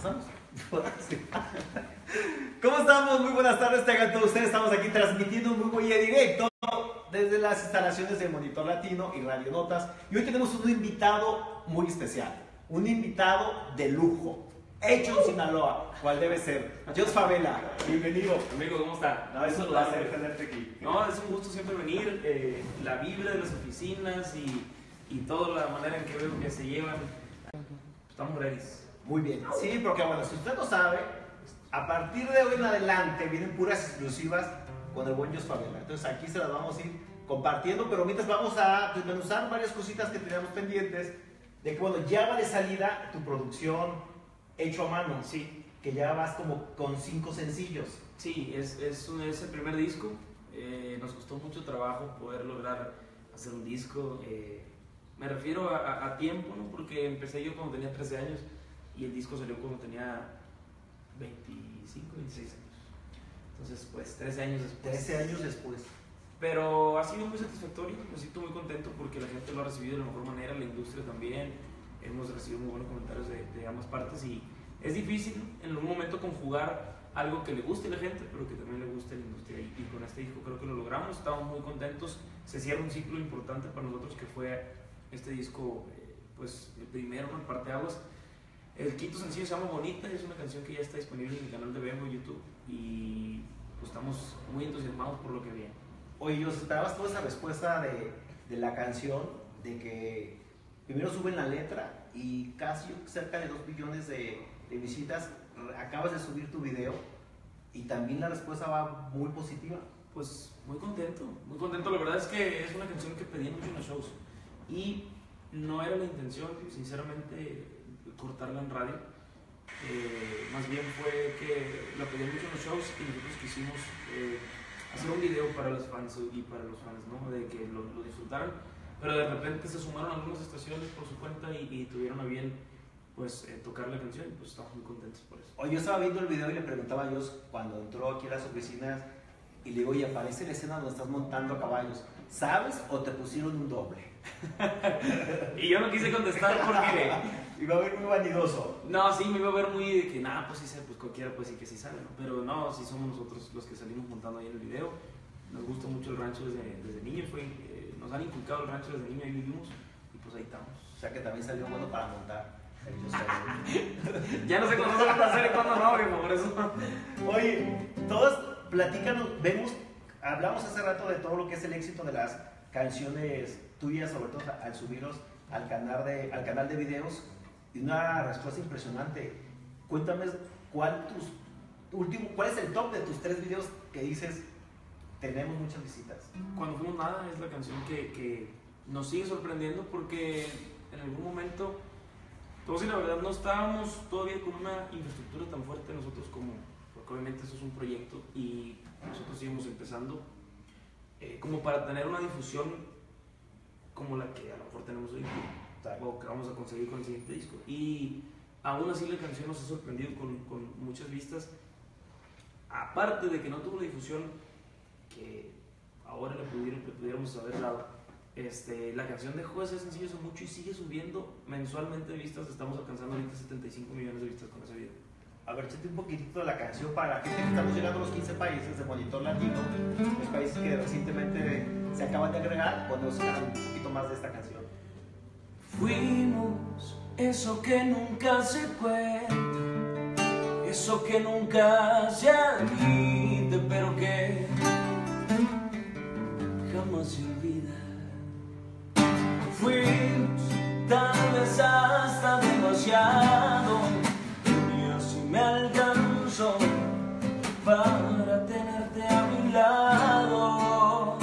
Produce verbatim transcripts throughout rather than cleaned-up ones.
¿Empezamos? Sí. ¿Cómo estamos? Muy buenas tardes, tengan todos ustedes. Estamos aquí transmitiendo un muy buen directo desde las instalaciones de Monitor Latino y Radio Notas. Y hoy tenemos un invitado muy especial, un invitado de lujo, hecho en Sinaloa, cual debe ser. Jos Favela, bienvenido. Amigo, ¿cómo está? No, es un placer tenerte aquí. No, es un gusto siempre venir. Eh, la vibra de las oficinas y, y toda la manera en que veo que se llevan. Estamos ready. Muy bien. Sí, porque bueno, si usted no sabe, a partir de hoy en adelante vienen puras exclusivas con el buen Jos Favela. Entonces aquí se las vamos a ir compartiendo, pero mientras vamos a desmenuzar varias cositas que teníamos pendientes de que bueno, ya va de salida tu producción hecho a mano. Sí. Que ya vas como con cinco sencillos. Sí, es, es, un, es el primer disco. Eh, nos costó mucho trabajo poder lograr hacer un disco. Eh, me refiero a, a, a tiempo, ¿no? Porque empecé yo cuando tenía trece años y el disco salió cuando tenía veinticinco, veintiséis años. Entonces, pues, trece años después. trece años después. Pero ha sido muy satisfactorio, me siento muy contento porque la gente lo ha recibido de la mejor manera, la industria también. Hemos recibido muy buenos comentarios de, de ambas partes y es difícil en algún momento conjugar algo que le guste a la gente, pero que también le guste a la industria. Y, y con este disco creo que lo logramos, estamos muy contentos. Se cierra un ciclo importante para nosotros que fue este disco, eh, pues el primero, ¿no? El parteaguas. El quinto sencillo se llama Bonita, es una canción que ya está disponible en mi canal de Bembo YouTube y pues estamos muy entusiasmados por lo que viene. Oye, Jos, esperabas toda esa respuesta de, de la canción, de que primero suben la letra y casi cerca de dos billones de, de visitas, acabas de subir tu video y también la respuesta va muy positiva. Pues muy contento, muy contento. La verdad es que es una canción que pedí mucho en los shows y no era la intención, sinceramente, cortarla en radio. Eh, más bien fue que la pedí mucho en los shows y nosotros quisimos eh, hacer un video para los fans y para los fans, ¿no? De que lo, lo disfrutaran, pero de repente se sumaron algunas estaciones por su cuenta y, y tuvieron a bien pues eh, tocar la canción y pues estamos muy contentos por eso. Oye, yo estaba viendo el video y le preguntaba a Jos cuando entró aquí a las oficinas y le digo, oye, aparece la escena donde estás montando a caballos, ¿sabes o te pusieron un doble? Y yo no quise contestar porque iba a ver muy vanidoso. no, sí, me iba a ver muy de que nada, pues sí, pues cualquiera pues sí que sí sabe, ¿no? Pero no, sí somos nosotros los que salimos montando ahí en el video. Nos gusta mucho el rancho desde, desde niños, fue, eh, nos han inculcado el rancho desde niño, ahí vivimos y pues ahí estamos. O sea que también salió bueno para montar el Jos Favela. Ya no sé cuándo se va a hacer y cuándo no, viejo, por eso. Oye, todos platícanos, vemos, hablamos hace rato de todo lo que es el éxito de las canciones tuyas, sobre todo al subirlos al canal de, al canal de videos, y una respuesta impresionante. Cuéntame cuál, tus, último, cuál es el top de tus tres videos que dices tenemos muchas visitas. Cuando fuimos nada es la canción que, que nos sigue sorprendiendo porque en algún momento, todos y la verdad, no estábamos todavía con una infraestructura tan fuerte nosotros como, porque obviamente eso es un proyecto y nosotros seguimos empezando, eh, como para tener una difusión como la que a lo mejor tenemos hoy o que vamos a conseguir con el siguiente disco. Y aún así la canción nos ha sorprendido con, con muchas vistas, aparte de que no tuvo la difusión que ahora le, pudiera, le pudiéramos haber dado. Este, la canción dejó de ser sencillo hace mucho y sigue subiendo mensualmente de vistas. Estamos alcanzando ahorita setenta y cinco millones de vistas con ese video. A ver, échate un poquitito de la canción para la gente que estamos llegando a los quince países de Monitor Latino, los países que recientemente se acaban de agregar, conozcan un poquito más de esta canción. Fuimos eso que nunca se cuenta, eso que nunca se admite, pero que jamás se olvida. Fuimos tal vez hasta demasiado, y así me alcanzó para tenerte a mi lado.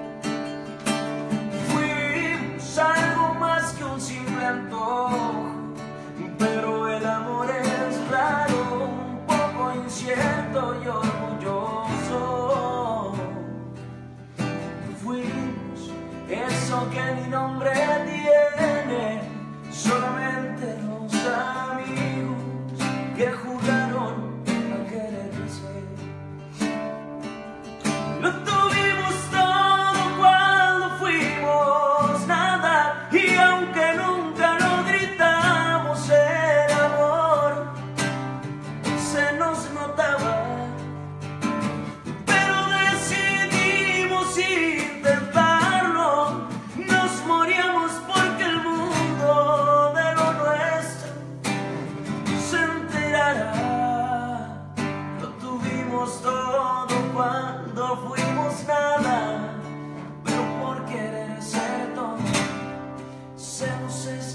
Fuimos algo más que un simple antojo, pero el amor es raro, un poco incierto y orgulloso. Fuimos eso que ni nombre tiene, solamente los amigos que jugaron a quererse. Lo tuvimos todo cuando fuimos nada, y aunque nunca lo gritamos el amor,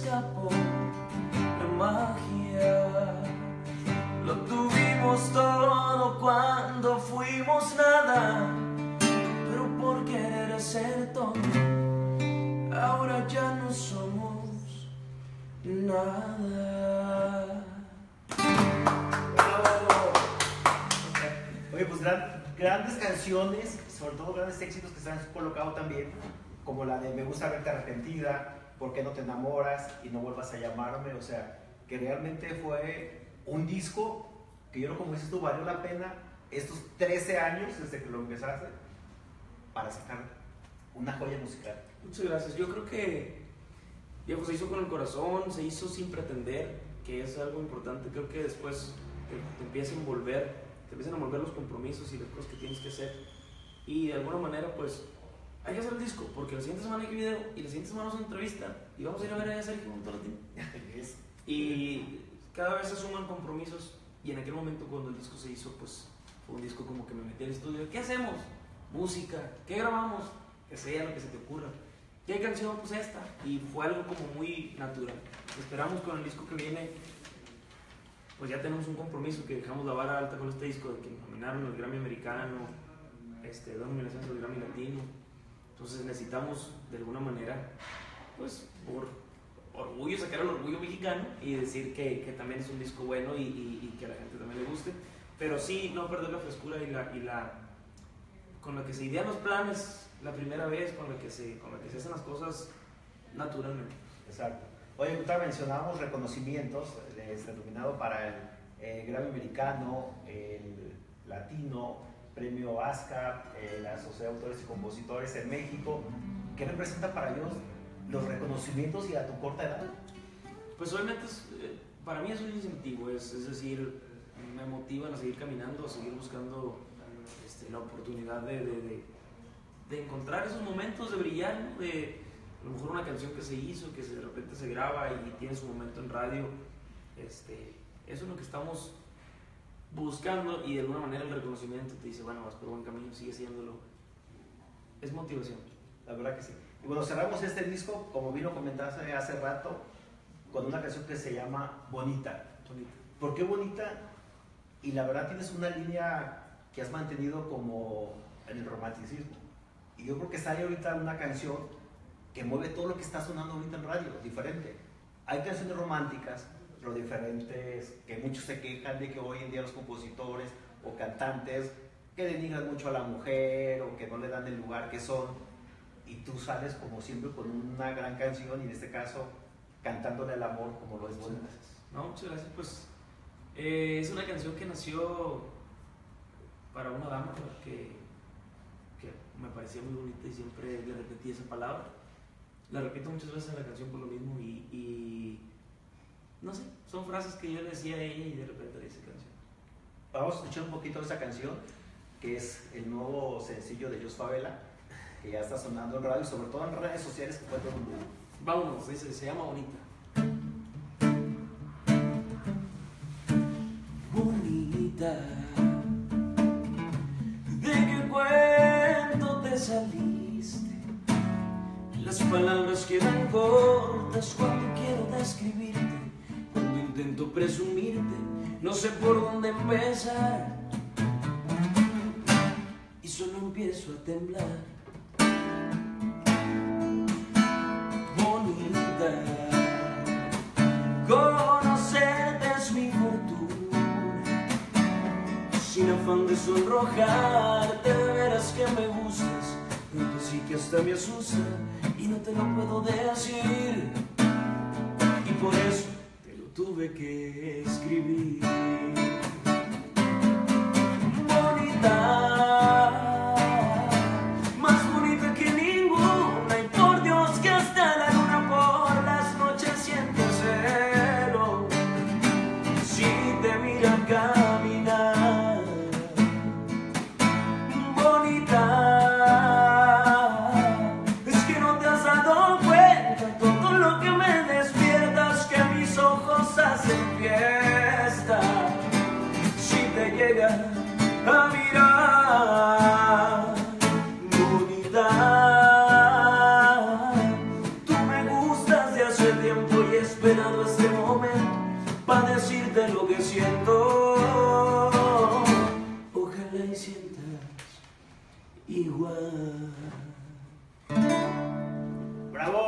escapó la magia. Lo tuvimos todo cuando fuimos nada, pero por querer ser todo, ahora ya no somos nada. Oye, pues gran, grandes canciones, sobre todo grandes éxitos que se han colocado también, como la de Me gusta verte arrepentida, ¿Por qué no te enamoras y no vuelvas a llamarme? O sea, que realmente fue un disco que yo, como dices tú, valió la pena estos trece años desde que lo empezaste para sacar una joya musical. Muchas gracias. Yo creo que, viejo, se hizo con el corazón, se hizo sin pretender, que es algo importante. Creo que después te, te empieza a envolver, te empiezan a envolver los compromisos y las cosas que tienes que hacer. Y de alguna manera, pues, hay que hacer el disco, porque la siguiente semana hay video y la siguiente semana es una entrevista y vamos a ir a ver a Sergio Montolatino. Y cada vez se suman compromisos, y en aquel momento cuando el disco se hizo, pues fue un disco como que me metí al estudio. ¿Qué hacemos? Música. ¿Qué grabamos? Que sea lo que se te ocurra. ¿Qué canción? Pues esta. Y fue algo como muy natural. Esperamos con el disco que viene, pues ya tenemos un compromiso, que dejamos la vara alta con este disco, de que nos nominaron el Grammy americano, este, dos nominaciones del Grammy latino. Entonces necesitamos de alguna manera, pues por orgullo, sacar el orgullo mexicano y decir que, que también es un disco bueno y, y, y que a la gente también le guste, pero sí no perder la frescura y la, y la con la que se idean los planes la primera vez, con la que se, con la que se hacen las cosas naturalmente. Exacto. Oye, ahorita mencionábamos reconocimientos, este, nominado para el eh, Grammy americano, el latino, premio ASCAP, eh, la Sociedad de Autores y Compositores en México. ¿Qué representa para ellos los reconocimientos y a tu corta edad? Pues obviamente es, eh, para mí es un incentivo, es, es decir, me motivan a seguir caminando, a seguir buscando este, la oportunidad de, de, de, de encontrar esos momentos de brillar, ¿no? De a lo mejor una canción que se hizo, que de repente se graba y tiene su momento en radio. Este, eso es lo que estamos buscando, y de alguna manera el reconocimiento te dice, bueno, vas por buen camino, sigue haciéndolo. Es motivación. La verdad que sí. Y bueno, cerramos este disco, como vino comentaste hace rato, con una canción que se llama Bonita. Bonita. ¿Por qué Bonita? Y la verdad tienes una línea que has mantenido como en el romanticismo. Y yo creo que sale ahorita una canción que mueve todo lo que está sonando ahorita en radio, diferente. Hay canciones románticas, pero diferentes, que muchos se quejan de que hoy en día los compositores o cantantes que denigran mucho a la mujer o que no le dan el lugar que son, y tú sales como siempre con una gran canción, y en este caso cantándole al amor como lo es Bonita. No, muchas gracias. Pues eh, es una canción que nació para una dama que, que me parecía muy bonita y siempre le repetí esa palabra. La repito muchas veces en la canción por lo mismo, y, y no sé, son frases que yo le decía a ella y de repente le hice canción. Vamos a escuchar un poquito de esa canción, que es el nuevo sencillo de Jos Favela, que ya está sonando en radio y sobre todo en redes sociales, que fue todo un boom. Vámonos, dice, se llama Bonita. Bonita, ¿de qué cuento te saliste? Las palabras quedan cortas cuando quiero describirte, cuando intento presumirte, no sé por dónde empezar y solo empiezo a temblar. Bonita, conocerte es mi fortuna, sin afán de sonrojarte, de veras que me gustas, tanto sí que hasta me asusta y no te lo puedo decir, y por eso te lo tuve que escribir. Bonita, a mirar. Estoy esperando este momento para decirte lo que siento. Ojalá y sientas igual. ¡Bravo!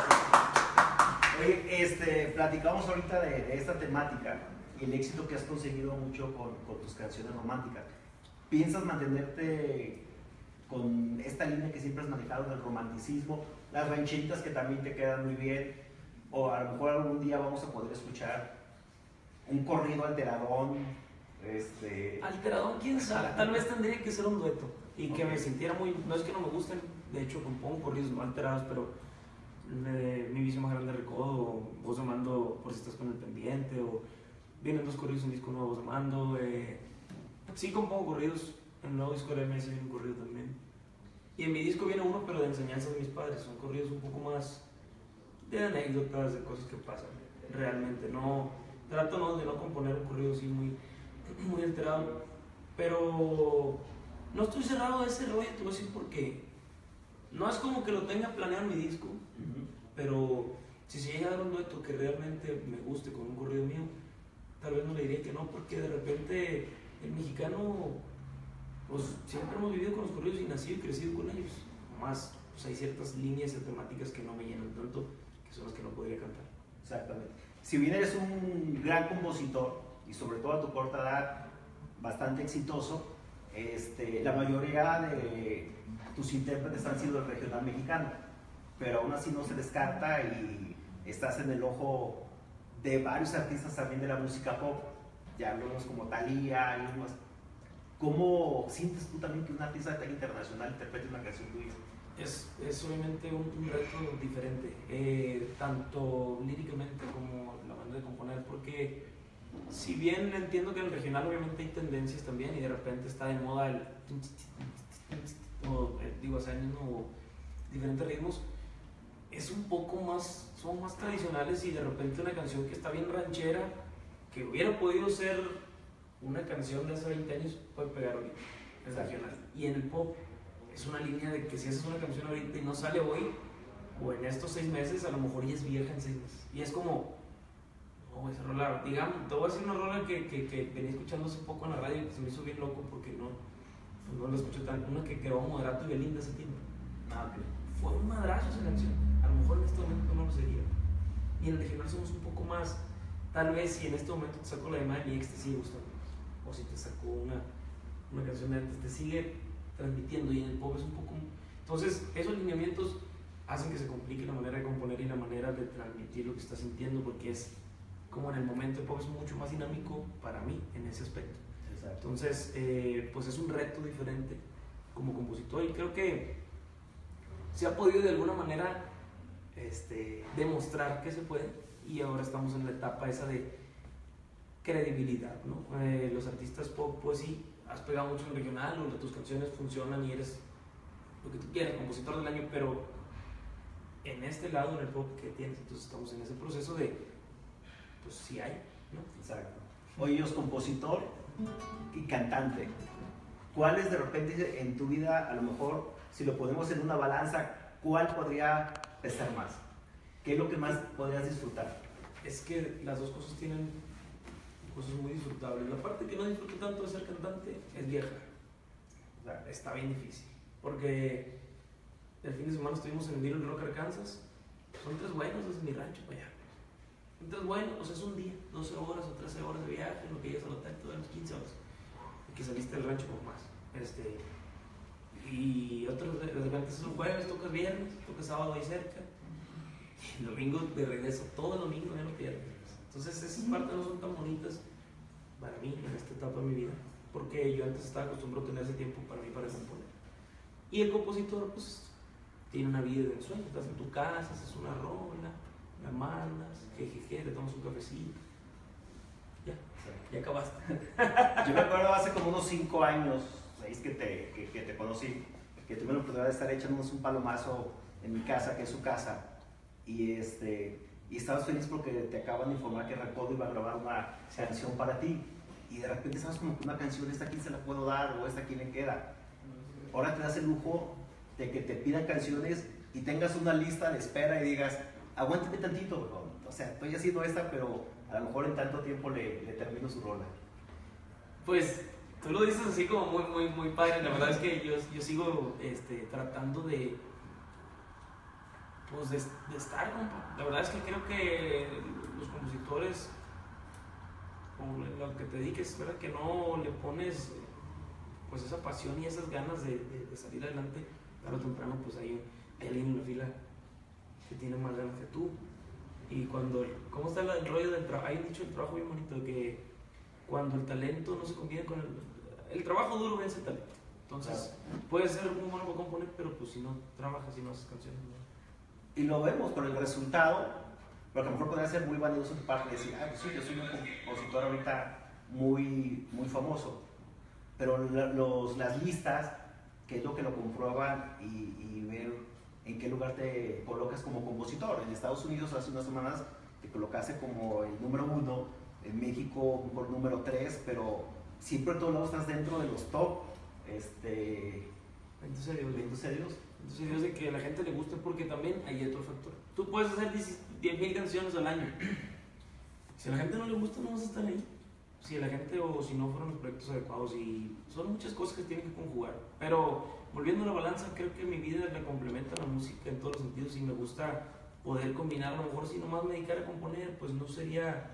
Oye, este, platicamos ahorita de, de esta temática y el éxito que has conseguido mucho con, con tus canciones románticas. ¿Piensas mantenerte con esta línea que siempre has manejado del romanticismo, las rancheritas que también te quedan muy bien, o a lo mejor algún día vamos a poder escuchar un corrido alteradón? Este... Alteradón, quién sabe, tal vez tendría que ser un dueto y que okay. me sintiera muy, no es que no me gusten, de hecho compongo corridos no alterados, pero eh, Mi vicio más grande recodo, Voz de Mando por si estás con el pendiente, o vienen dos corridos, un disco nuevo, Voz de Mando, eh, sí compongo corridos. En el nuevo disco de la M S viene un corrido también. Y en mi disco viene uno, pero de enseñanzas de mis padres. Son corridos un poco más de anécdotas, de cosas que pasan. Realmente, no. Trato no, de no componer un corrido así muy, muy alterado. Pero no estoy cerrado a ese rollo, te voy a decir por qué. No es como que lo tenga planeado en mi disco, uh-huh. pero si se llega a dar un dueto que realmente me guste con un corrido mío, tal vez no le diría que no, porque de repente el mexicano, pues siempre hemos vivido con los corridos y nacido y crecido con ellos. Más, pues hay ciertas líneas y temáticas que no me llenan tanto, que son las que no podría cantar. Exactamente. Si bien eres un gran compositor y sobre todo a tu corta edad bastante exitoso, este, la mayoría de tus intérpretes han sido del regional mexicano, pero aún así no se descarta y estás en el ojo de varios artistas también de la música pop, ya hablamos como Thalía y demás. ¿Cómo sientes tú también que un artista de talla internacional interprete una canción tuya? Es, es obviamente un, un reto diferente, eh, tanto líricamente como la manera de componer, porque si bien entiendo que en el regional obviamente hay tendencias también y de repente está de moda el o, eh, digo, o sea, el mismo, diferentes ritmos, es un poco más, son más tradicionales y de repente una canción que está bien ranchera, que hubiera podido ser una canción de hace veinte años, puede pegar ahorita, es regional. Y en el pop es una línea de que si haces una canción ahorita y no sale hoy, o en estos seis meses, a lo mejor ya es vieja en seis meses. Y es como, no, esa rola, digamos, te voy a decir una rola que, que, que venía escuchando hace poco en la radio y que se me hizo bien loco porque no, pues no la escuché tan, una que grabó Moderato y Belinda hace tiempo. Ah, okay. Fue un madrazo esa canción, a lo mejor en este momento no lo sería. Y en el regional somos un poco más, tal vez si en este momento te saco la de mi ex te sigue gustando, o si te sacó una, una canción de antes te sigue transmitiendo, y en el pop es un poco, entonces esos lineamientos hacen que se complique la manera de componer y la manera de transmitir lo que estás sintiendo, porque es como en el momento el pop es mucho más dinámico para mí en ese aspecto. Exacto. Entonces eh, pues es un reto diferente como compositor y creo que se ha podido de alguna manera este, demostrar que se puede, y ahora estamos en la etapa esa de credibilidad, ¿no? Eh, los artistas pop, pues sí, has pegado mucho en regional, donde tus canciones funcionan y eres lo que tú quieras, compositor del año, pero en este lado, en el pop, ¿qué tienes? Entonces estamos en ese proceso de, pues sí hay, ¿no? Exacto. Oye, Dios, compositor y cantante, ¿cuáles de repente en tu vida, a lo mejor, si lo ponemos en una balanza, cuál podría pesar más? ¿Qué es lo que más podrías disfrutar? Es que las dos cosas tienen cosas muy disfrutables. La parte que no disfruto tanto de ser cantante es viajar. O sea, está bien difícil. Porque el fin de semana estuvimos en Little Rock, Arkansas. Son tres buenos desde mi rancho para allá. Son tres buenos, o sea, es un día, doce horas o trece horas de viaje, en lo que llegas al hotel, todas las quince horas. Y que saliste del rancho por más. Este, y otros, de repente es un jueves, tocas viernes, tocas sábado ahí cerca. Y el domingo de regreso, todo el domingo ya no pierdes. Entonces esas partes no son tan bonitas para mí en esta etapa de mi vida, porque yo antes estaba acostumbrado a tener ese tiempo para mí para componer. Y el compositor pues tiene una vida de ensueño, estás en tu casa, haces una rola, la mandas, jejeje, le tomas un cafecito, ya, ya acabaste. Yo me acuerdo hace como unos cinco años, seis que te, que, que te conocí, que tuve la oportunidad de estar echándonos un palomazo en mi casa, que es su casa, y este... y estabas feliz porque te acaban de informar que Recodo iba a grabar una canción para ti, y de repente sabes como que una canción, esta quién se la puedo dar, o esta quién le queda. Ahora te das el lujo de que te pidan canciones y tengas una lista de espera y digas, aguántame tantito, bro. o sea, estoy haciendo esta, pero a lo mejor en tanto tiempo le, le termino su rola? Pues tú lo dices así como muy, muy, muy padre. La verdad es que yo, yo sigo este, tratando de, pues de, de estar, compa. La verdad es que creo que los compositores, o lo que te dediques, ¿verdad? Que no le pones pues esa pasión y esas ganas de, de, de salir adelante, tarde o temprano pues hay, hay alguien en la fila que tiene más ganas que tú. Y cuando, ¿cómo está el rollo del trabajo? Hay un dicho del trabajo bien bonito, que cuando el talento no se combina con el... El trabajo duro vence el talento. Entonces, claro, puedes ser muy bueno para componer, pero pues si no trabajas y no haces canciones, ¿no? Y lo vemos con el resultado, porque a lo mejor podría ser muy vanidoso de tu parte decir, ah, pues sí, yo soy un compositor ahorita muy, muy famoso. Pero la, los, las listas, que es lo que lo comprueban y, y ver en qué lugar te colocas como compositor. En Estados Unidos hace unas semanas te colocaste como el número uno, en México por número tres, pero siempre en todos lados estás dentro de los top. Este, Bendito sea Dios. Bendito sea Dios. Bendito sea Dios de que a la gente le guste, porque también hay otro factor. Tú puedes hacer diez mil canciones al año. Si a la gente no le gusta, no vas a estar ahí. Si a la gente, o si no fueron los proyectos adecuados, y son muchas cosas que tienen que conjugar. Pero volviendo a la balanza, creo que mi vida me complementa la música en todos los sentidos y me gusta poder combinar. A lo mejor si nomás me dedicara a componer, pues no sería,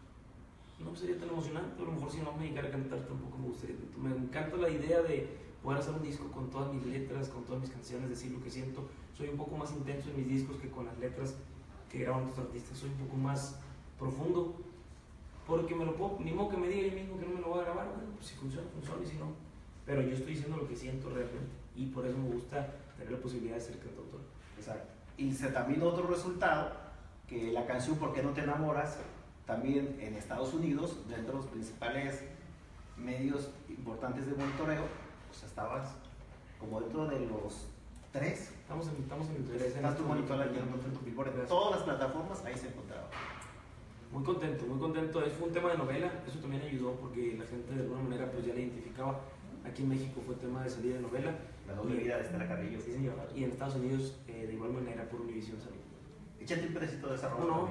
no sería tan emocionante. A lo mejor si no me dedicara a cantar tampoco me gustaría. Me encanta la idea de poder hacer un disco con todas mis letras, con todas mis canciones, decir lo que siento. Soy un poco más intenso en mis discos que con las letras que graban otros artistas. Soy un poco más profundo, porque me lo puedo, ni modo que me diga yo mismo que no me lo voy a grabar. Bueno, pues si funciona, funciona, y si no, pero yo estoy diciendo lo que siento realmente, y por eso me gusta tener la posibilidad de ser cantautor. Exacto. Y se también otro resultado, que la canción ¿Por qué no te enamoras? También en Estados Unidos, dentro de los principales medios importantes de monitoreo, pues estabas como dentro de los tres. Estamos en, estamos en el tres. Estás tu monitor allí en tu Billboard, en todas las plataformas, ahí se encontraba. Muy contento, muy contento. Es un tema de novela, eso también ayudó, porque la gente de alguna manera pues ya la identificaba. Aquí en México fue tema de salida de novela. La doble vida de Estela Carrillo. Sí, señor. Y en Estados Unidos, eh, de igual manera, por Univision salió. Échate un pedacito de esa rola. No, no.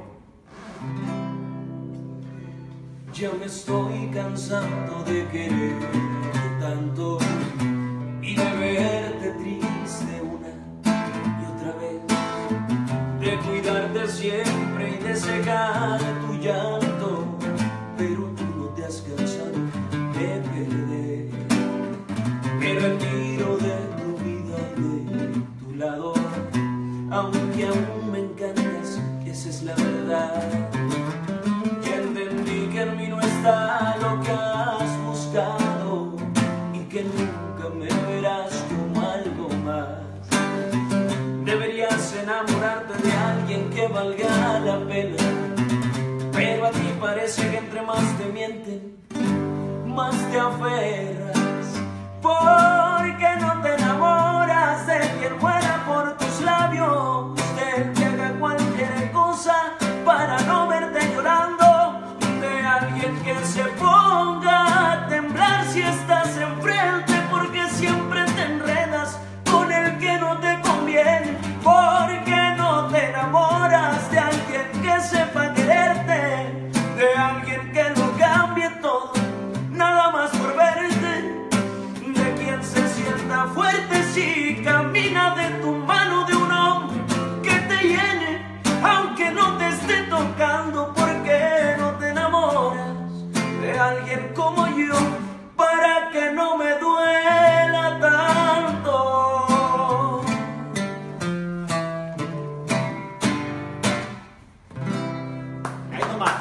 Ya me estoy cansando de quererte tanto y de verte triste una y otra vez, de cuidarte siempre y de secar tu llanto, pero tú no te has cansado de perder. Me retiro de tu vida y de tu lado, aunque aún me encantas, esa es la verdad. Ya entendí que en mí no está lo que has buscado y que nunca me verás como algo más. Deberías enamorarte de alguien que valga la pena, pero a ti parece que entre más te mienten, más te aferras. ¿Por qué no te enamoras de quien muera por tus labios, del que haga cualquier cosa para no verte llorando, de alguien que se ponga a temblar si estás enfrente, porque siempre te enredas con el que no te conviene? ¿Por qué no te enamoras de alguien que sepa quererte, de alguien que lo cambie todo, nada más por verte, de quien se sienta fuerte si camina de tu mano, de un hombre que te llene aunque no te esté tocando? ¿Por qué no te enamoras de alguien como yo para que no me duela tanto? Ahí nomás.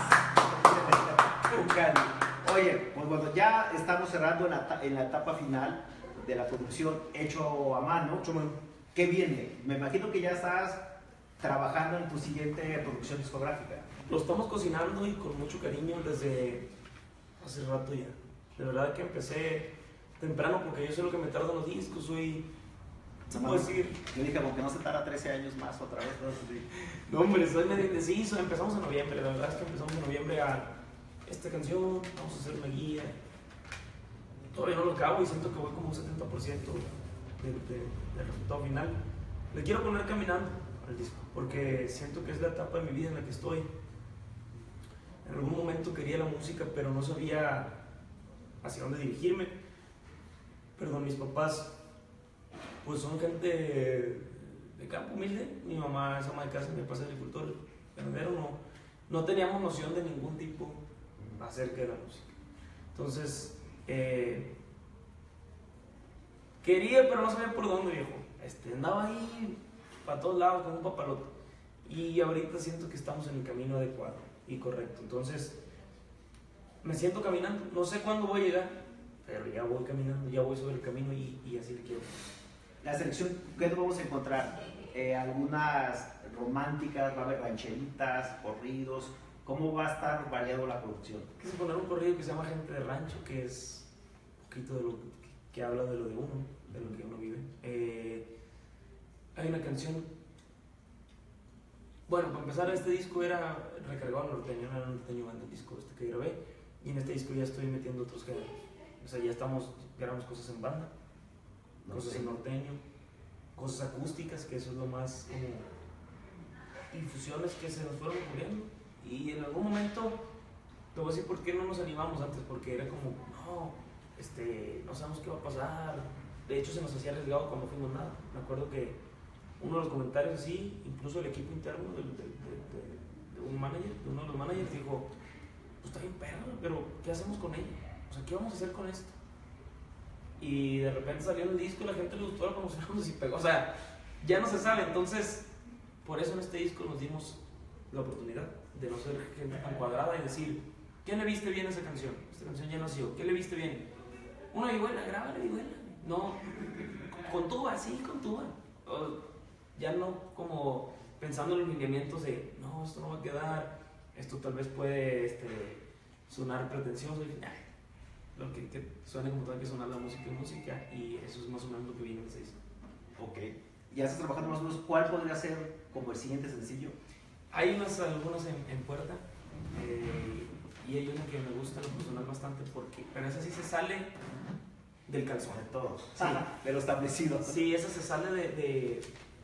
Oye, pues bueno, ya estamos cerrando en la, en la etapa final de la producción hecho a mano. ¿Qué viene? Me imagino que ya estás trabajando en tu siguiente producción discográfica. Lo estamos cocinando y con mucho cariño desde hace rato ya. De verdad que empecé temprano, porque yo sé lo que me tardan los discos. Soy, ¿se puede decir? Yo dije, como que no se tarda trece años más otra vez. No, hombre, soy medio indeciso. Empezamos en noviembre, la verdad es que empezamos en noviembre a esta canción, vamos a hacer una guía. Todavía no lo acabo y siento que voy como un setenta por ciento de, de, del resultado final. Le quiero poner caminando al disco, porque siento que es la etapa de mi vida en la que estoy, En algún momento quería la música, pero no sabía hacia dónde dirigirme. Perdón, mis papás pues son gente de campo humilde. Mi mamá es ama de casa, mi papá es agricultor, ganadero. No, no teníamos noción de ningún tipo acerca de la música. Entonces, eh, quería, pero no sabía por dónde, viejo. Este, andaba ahí para todos lados con un papalote. Y ahorita siento que estamos en el camino adecuado y correcto. Entonces, me siento caminando. No sé cuándo voy a llegar, pero ya voy caminando, ya voy sobre el camino y, y así le quiero. La selección, ¿qué nos vamos a encontrar? Eh, algunas románticas, va a haber rancheritas, corridos. ¿Cómo va a estar variado la producción? Quise poner un corrido que se llama Gente de Rancho, que es un poquito de lo que, que habla de lo de uno, de lo que uno vive. Eh, hay una canción. Bueno, para empezar, este disco era recargado norteño, era norteño banda el disco este que grabé, y en este disco ya estoy metiendo otros géneros. O sea, ya estamos, grabamos cosas en banda, no cosas sé. en norteño, cosas acústicas, que eso es lo más como infusiones que se nos fueron ocurriendo. Y en algún momento, te voy a decir por qué no nos animamos antes, porque era como, no, este, no sabemos qué va a pasar. De hecho, se nos hacía arriesgado cuando fuimos nada. Me acuerdo que uno de los comentarios así, incluso el equipo interno de, de, de, de, de un manager, de uno de los managers dijo, pues está bien perro, pero ¿qué hacemos con ella? O sea, ¿qué vamos a hacer con esto? Y de repente salió el disco y la gente le gustó, la conocemos y pegó. O sea, ya no se sabe. Entonces, por eso en este disco nos dimos la oportunidad de no ser gente tan cuadrada y decir, ¿qué le viste bien a esa canción? Esta canción ya nació, ¿qué le viste bien? Una vihuela, grábala vihuela. No, con tuba, sí, con tuba. O, ya no como pensando en los lineamientos de, no, esto no va a quedar, esto tal vez puede este, sonar pretencioso. Y, nah, lo que, que suene como tenga que sonar la música y música, y eso es más o menos lo que viene en ese disco. Ok. ¿Ya estás trabajando más o menos cuál podría ser como el siguiente sencillo? Hay unas, algunas en, en puerta, eh, y hay una que me gusta lo personal bastante, porque, pero esa sí se sale del calzón. De todos, sí. De lo establecido. Sí, esa se sale de, de,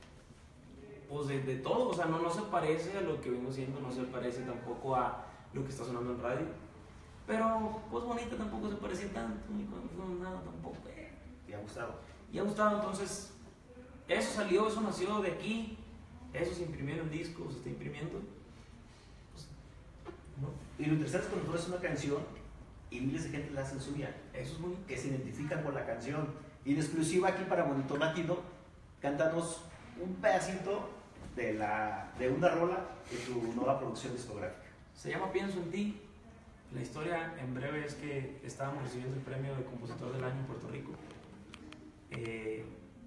pues de, de todo, o sea, no, no se parece a lo que vengo siendo, no se parece tampoco a lo que está sonando en radio, pero pues bonita tampoco se parecía tanto, y cuando fuimos nada tampoco. Eh. ¿Te ha gustado? Y ha gustado, entonces, eso salió, eso nació de aquí. Eso se imprimió en el disco, se está imprimiendo. Pues, ¿no? Y lo interesante es cuando tú haces una canción y miles de gente la hacen suya. Eso es bonito. Que se identifican con la canción. Y en exclusiva aquí para Monitor Latino, cántanos un pedacito de, la, de una rola de tu nueva producción discográfica. Se llama Pienso en ti. La historia en breve es que estábamos recibiendo el premio de Compositor del Año en Puerto Rico. Eh,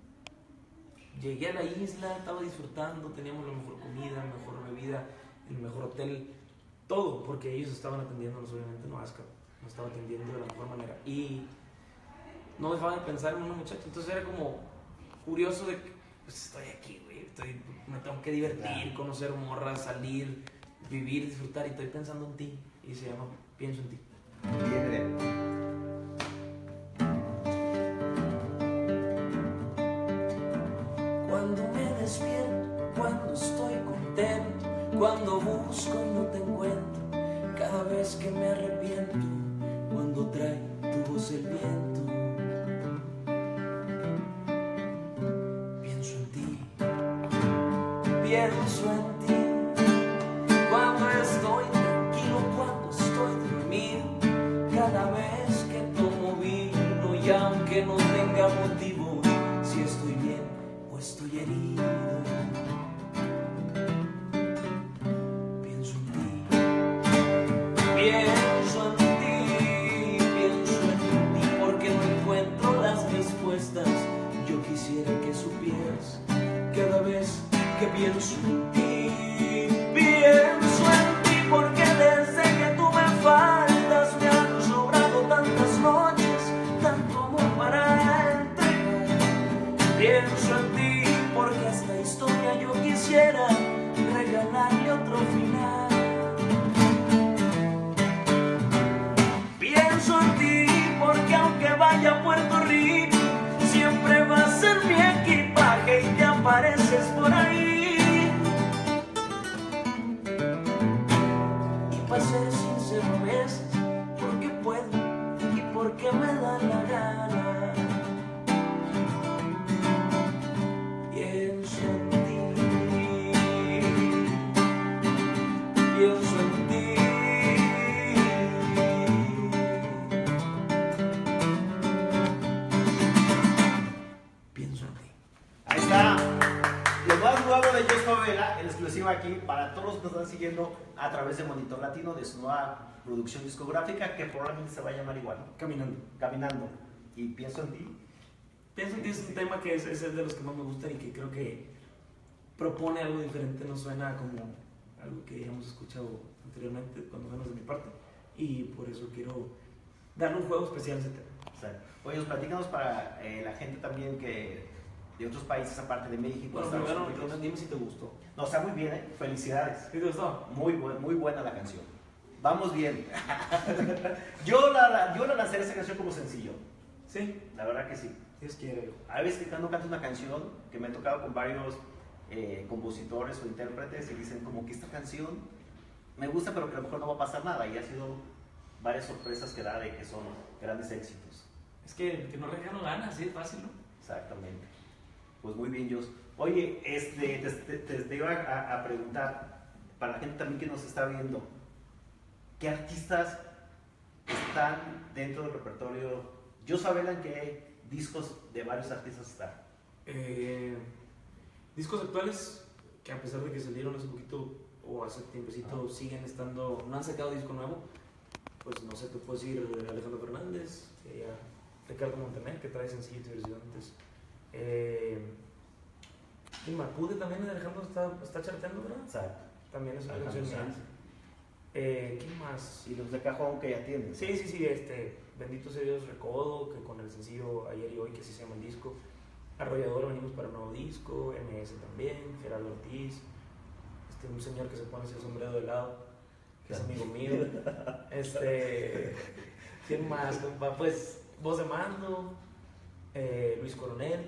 Llegué a la isla, estaba disfrutando, teníamos la mejor comida, la mejor bebida, el mejor hotel, todo, porque ellos estaban atendiéndonos, obviamente, no Asca, nos estaba atendiendo de la mejor manera. Y no dejaban de pensar en una muchacha, entonces era como curioso de que, pues estoy aquí, güey, estoy, me tengo que divertir, claro. Conocer morras, salir, vivir, disfrutar, y estoy pensando en ti, y se llama Pienso en ti. Bien, bien. Cuando me despierto, cuando estoy contento, cuando busco y no te encuentro, cada vez que me arrepiento, cuando trae tu voz el viento, pienso en ti, pienso en ti, cuando estoy tranquilo, cuando estoy dormido, cada vez que tomo vino y aunque no tenga motivo, si estoy bien o estoy herido, pienso en ti, pienso en ti, pienso en ti, porque no encuentro las respuestas. Yo quisiera que supieras cada vez que pienso en ti, pienso en ti, porque desde que tú me faltas me han sobrado tantas noches, tanto amor para entregar. Pienso en ti, porque a esta historia yo quisiera regalarle otro final. Pienso en ti, porque aunque vaya a Puerto Rico, siempre va a ser mi equipaje y te apareces por ahí. para ser sincero a veces, porque puedo y porque me da la gana. Pienso en ti, pienso en ti. Pienso en ti. Ahí está. Lo más nuevo de Jos Favela, en exclusiva aquí para todos los que nos están siguiendo a través de Monitor Latino, de su nueva producción discográfica que probablemente se va a llamar igual, ¿no? Caminando. Caminando. Y pienso en ti. Pienso en ti es un tema que es, es el de los que más me gustan y que creo que propone algo diferente, no suena como algo que hayamos escuchado anteriormente, cuando menos de mi parte, y por eso quiero darle un juego especial a ese tema. Exacto. Oye, platícanos para eh, la gente también que de otros países aparte de México. Bueno, Estados primero, Unidos. primero dime si te gustó. No, está muy bien, ¿eh? Felicidades. ¿Sí te gustó? Muy, bu muy buena la canción. Vamos bien. yo, la, la, yo la lancé esa canción como sencillo. Sí. La verdad que sí. Dios quiere. A veces que cuando canto una canción que me he tocado con varios eh, compositores o intérpretes y dicen como que esta canción me gusta pero que a lo mejor no va a pasar nada, y ha sido varias sorpresas que da de que son grandes éxitos. Es que que no regalan ganas, sí, es fácil, ¿no? Exactamente. Pues muy bien, Jos. Oye, este, te, te, te, te iba a, a preguntar, para la gente también que nos está viendo, ¿qué artistas están dentro del repertorio? Jos Favela, ¿en qué discos de varios artistas están? Eh, discos actuales que a pesar de que salieron hace poquito o hace tiempecito, ah. siguen estando, no han sacado disco nuevo. Pues no sé, te puedo decir Alejandro Fernández, eh, Ricardo Montaner, que trae sencillos y antes. Eh, y Macude también de Alejandro está, está charteando, ¿verdad? Exacto. También es una canción mía. Eh, ¿Quién más? Y los de cajón que ya tienen. Sí, sí, sí, este, Bendito sea Dios Recodo, que con el sencillo Ayer y Hoy, que así se llama el disco. Arrollador, venimos para un nuevo disco. M S también, Gerardo Ortiz, este, un señor que se pone ese sombrero de lado, que es amigo mío. Este, ¿quién más, compa? Pues Voz de Mando, eh, Luis Coronel,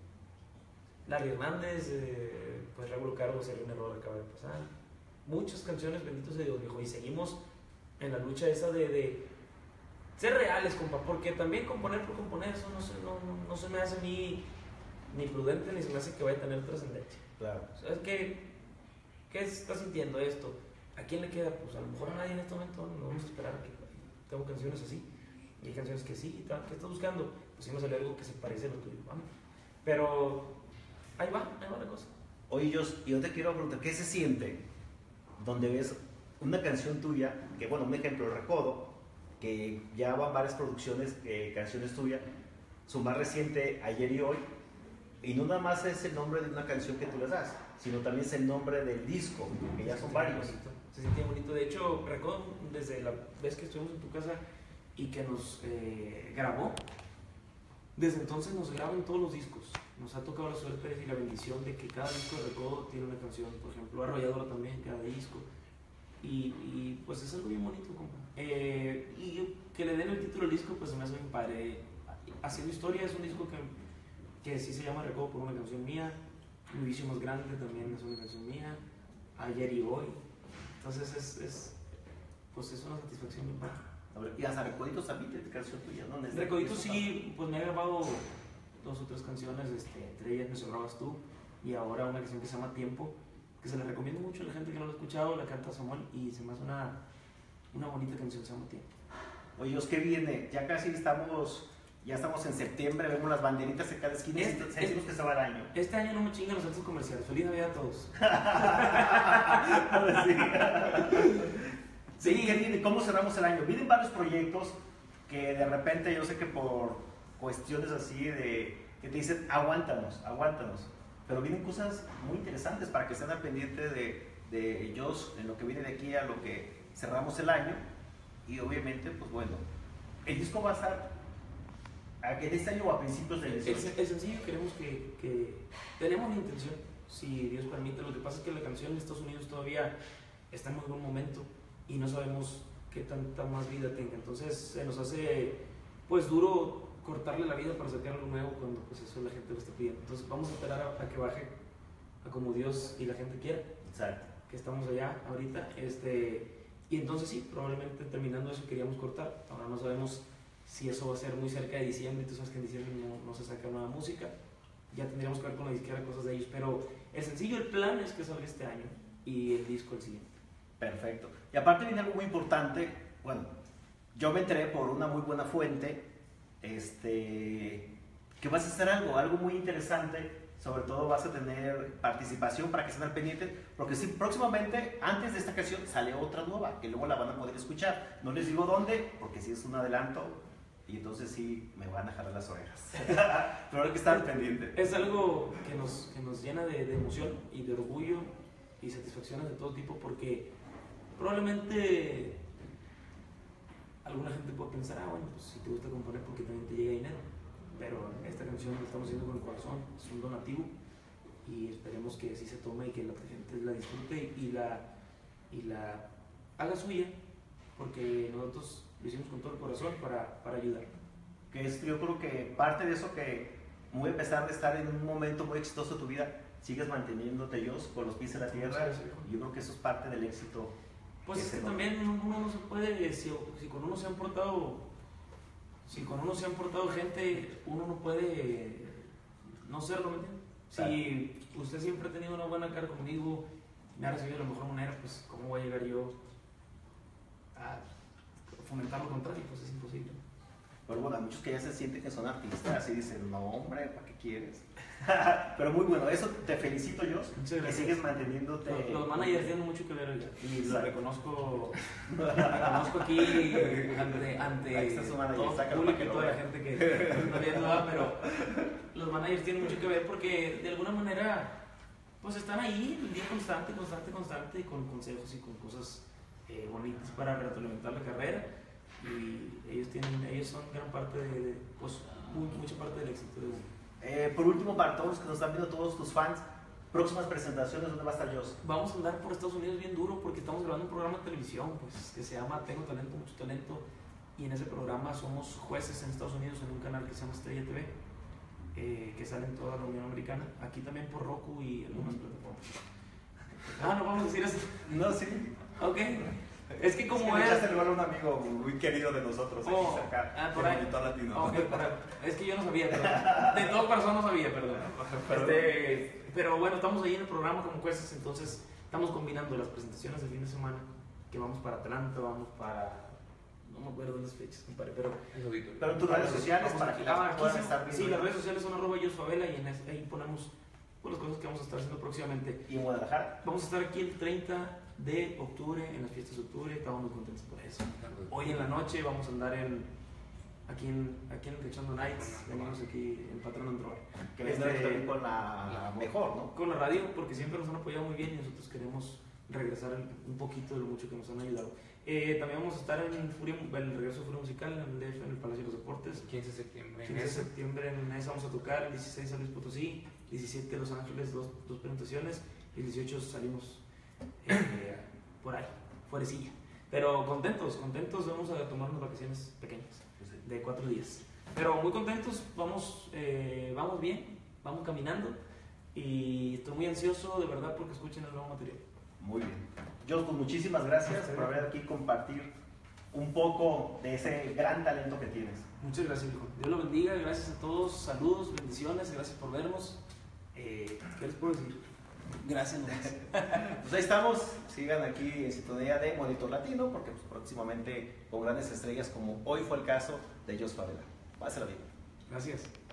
Larry Hernández, eh, pues Regulo Cargo, sería un error que acaba de pasar. Muchas canciones, bendito sea Dios, viejo, y seguimos en la lucha esa de, de ser reales, compa, porque también componer por componer, eso no se, no, no, no se me hace ni, ni prudente, ni se me hace que vaya a tener trascendencia. Claro. ¿Sabes qué? ¿Qué está sintiendo esto? ¿A quién le queda? Pues a lo mejor a nadie en este momento, no vamos a esperar a que tengo canciones así. Y hay canciones que sí, ¿qué estás buscando? Pues si me sale algo que se parece a lo tuyo, vamos. Pero ahí va, ahí va la cosa. Oye, Jos, yo te quiero preguntar, ¿qué se siente donde ves una canción tuya, que bueno, un ejemplo, Recodo, que ya van varias producciones, eh, canciones tuyas, su más reciente, Ayer y Hoy, y no nada más es el nombre de una canción que tú les das, sino también es el nombre del disco, que ya son varios. Se sentía bonito. De hecho, Recodo, desde la vez que estuvimos en tu casa y que nos eh, grabó, desde entonces nos graban todos los discos. Nos ha tocado la suerte y la bendición de que cada disco de Recodo tiene una canción, por ejemplo, Arrolladora también, cada disco. Y, y pues es algo bien bonito, compa. Eh, y que le den el título al disco, pues se me hace bien padre. Haciendo Historia es un disco que, que sí se llama Recodo por una canción mía. Mi Vicio Más Grande también es una canción mía. Ayer y Hoy. Entonces es, es, pues es una satisfacción bien padre. Y hasta Recoditos también tiene canción tuya, ¿no? Recoditos sí, pues me he grabado dos o tres canciones, este, entre ellas Me Sobrabas Tú, y ahora una canción que se llama Tiempo, que se la recomiendo mucho a la gente que no lo ha escuchado, la canta Samuel, y se me hace una, una bonita canción, se llama Tiempo. Oye, ¿qué viene? Ya casi estamos, ya estamos en septiembre, vemos las banderitas en cada esquina, este, sentimos este, que se va el año. Este año no me chingan los centros comerciales, feliz Navidad a todos. Sí, ¿qué viene? ¿Cómo cerramos el año? Vienen varios proyectos que de repente yo sé que por cuestiones así de que te dicen aguántanos, aguántanos, pero vienen cosas muy interesantes para que estén al pendiente de, de Jos en lo que viene de aquí a lo que cerramos el año. Y obviamente, pues bueno, el disco va a estar en este año o a principios del el, el sencillo queremos que, que tenemos la intención, si Dios permite. Lo que pasa es que la canción en Estados Unidos todavía está en muy buen momento y no sabemos qué tanta más vida tenga, entonces se nos hace pues duro cortarle la vida para sacar algo nuevo cuando pues eso la gente lo está pidiendo. Entonces vamos a esperar a, a que baje a como Dios y la gente quiera. Exacto. Que estamos allá ahorita, este, Y entonces sí, probablemente terminando eso queríamos cortar. Ahora no sabemos si eso va a ser muy cerca de diciembre. Tú sabes que en diciembre no, no se saca nueva música. Ya tendríamos que ver con la disquera cosas de ellos. Pero el sencillo, el plan es que salga este año y el disco el siguiente. Perfecto. Y aparte viene algo muy importante. Bueno, yo me enteré por una muy buena fuente este, que vas a hacer algo, algo muy interesante. Sobre todo vas a tener participación para que estén al pendiente, porque sí, próximamente, antes de esta canción, sale otra nueva, que luego la van a poder escuchar. No les digo dónde, porque sí es un adelanto, y entonces sí me van a jalar las orejas. Pero hay que estar al pendiente. Es algo que nos, que nos llena de, de emoción y de orgullo y satisfacciones de todo tipo, porque probablemente alguna gente puede pensar, ah, bueno, pues si te gusta componer, porque también te llega dinero. Pero esta canción la estamos haciendo con el corazón, es un donativo y esperemos que así se tome y que la gente la disfrute y la, y la haga suya, porque nosotros lo hicimos con todo el corazón para, para ayudar. Que es, yo creo que parte de eso que, muy a pesar de estar en un momento muy exitoso de tu vida, sigues manteniéndote ellos con los pies en la tierra, Sí, sí, sí. y yo creo que eso es parte del éxito. Pues que es se que logra. también uno no se puede, si, si con uno se han portado... Si con uno se han portado gente, uno no puede no serlo, ¿me entiendes? Si usted siempre ha tenido una buena cara conmigo, me ha recibido de la mejor manera, pues ¿cómo voy a llegar yo a fomentar lo contrario? Pues es imposible. Pero bueno, hay muchos que ya se sienten que son artistas y dicen, no hombre, ¿para qué quieres? Pero muy bueno, eso te felicito yo, Muchas que gracias. sigues manteniéndote. Los, los managers tienen mucho que ver, oiga, y lo Exacto. reconozco, lo reconozco aquí ante, ante Ahí está su manager, todo el sácalo público para que y lo toda la vea. gente que está viendo, ¿verdad? Pero los managers tienen mucho que ver porque de alguna manera pues están ahí el día constante, constante, constante, con consejos y con cosas eh, bonitas para retroalimentar la carrera, y ellos tienen, ellos son gran parte de, de pues muy, mucha parte del éxito. Eh, por último, para todos los que nos están viendo, todos tus fans, próximas presentaciones, ¿dónde va a estar Joss? Vamos a andar por Estados Unidos bien duro porque estamos grabando un programa de televisión pues, que se llama Tengo Talento, Mucho Talento, y en ese programa somos jueces en Estados Unidos en un canal que se llama Estrella T V, eh, que sale en toda la Unión Americana, aquí también por Roku y algunas plataformas. Ah, no vamos a decir eso. No, sí. Ok. Es que como es. es... Que le echaste el gol a un amigo muy querido de nosotros, Oh, aquí cerca, ah, por del ahí. Monitor Latino. Ok, para- es que yo no sabía, perdón. De todo corazón no sabía, perdón. Perdón. Este, pero bueno, estamos ahí en el programa como jueces, entonces estamos combinando las presentaciones del fin de semana, que vamos para Atlanta, vamos para... No me acuerdo de las fechas, compadre, pero... Pero en tus redes sociales, Vamos para aquí- que ah, las aquí puedan sí, estar viendo. sí, las redes sociales son arroba yosfavela y en ese- ahí ponemos pues, las cosas que vamos a estar haciendo próximamente. Y en Guadalajara. Vamos a estar aquí el treinta de octubre en las fiestas de octubre, estamos muy contentos por eso. Hoy en la noche vamos a andar en, aquí en, aquí en el Cachondo Nights, venimos aquí en Patrón Android. Que les Este, también con la, la mejor, ¿no? con la radio, porque siempre nos han apoyado muy bien y nosotros queremos regresar un poquito de lo mucho que nos han ayudado. Eh, también vamos a estar en Furia, el regreso de Furia Musical en el D F, en el Palacio de los Deportes. quince de septiembre. quince de septiembre en esa vamos a tocar, el dieciséis San Luis Potosí, diecisiete Los Ángeles, dos, dos presentaciones, y el dieciocho salimos eh, por ahí, fuerecilla. Pero contentos, contentos, vamos a tomar unas vacaciones pequeñas de cuatro días. Pero muy contentos, vamos, eh, vamos bien, vamos caminando y estoy muy ansioso de verdad porque escuchen el nuevo material. Muy bien. Joss, pues muchísimas gracias por haber aquí compartir un poco de ese gran talento que tienes. Muchas gracias, hijo. Dios lo bendiga, gracias a todos, saludos, bendiciones, gracias por vernos. Eh, ¿Qué les puedo decir? Gracias, nomás. Pues ahí estamos, sigan aquí en sintonía de Monitor Latino, porque pues, próximamente con grandes estrellas como hoy fue el caso de Joss Favela. Pásala bien. Gracias.